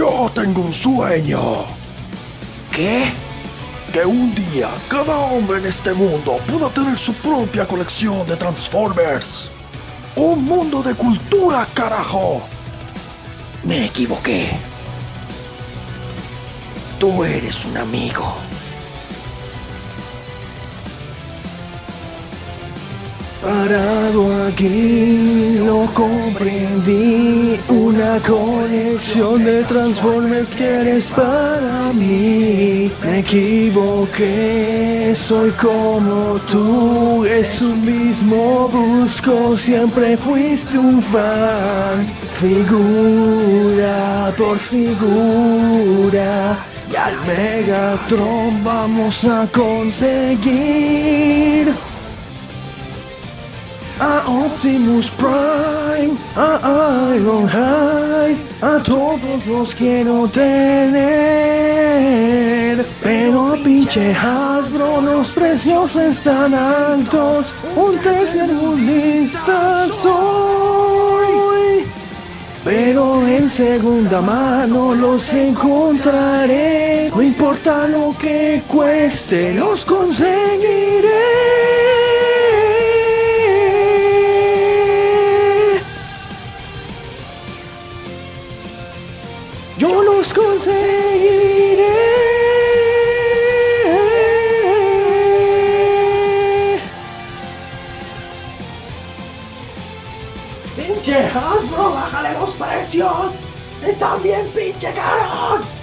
Yo tengo un sueño. ¿Qué? Que un día cada hombre en este mundo pueda tener su propia colección de Transformers. Un mundo de cultura, carajo. Me equivoqué. Tú eres un amigo. Parado aquí lo comprendí, una colección de Transformers que eres para mí. Me equivoqué, soy como tú, es un mismo busco, siempre fuiste un fan. Figura por figura, y al Megatron vamos a conseguir. A Optimus Prime, a Ironhide, a todos los quiero tener. Pero pinche Hasbro, los precios están altos, un tercermundista soy. Pero en segunda mano los encontraré, no importa lo que cueste, los conseguiré. Yo los conseguiré. ¡Pinche Hasbro, bájale los precios! ¡Están bien pinche caros!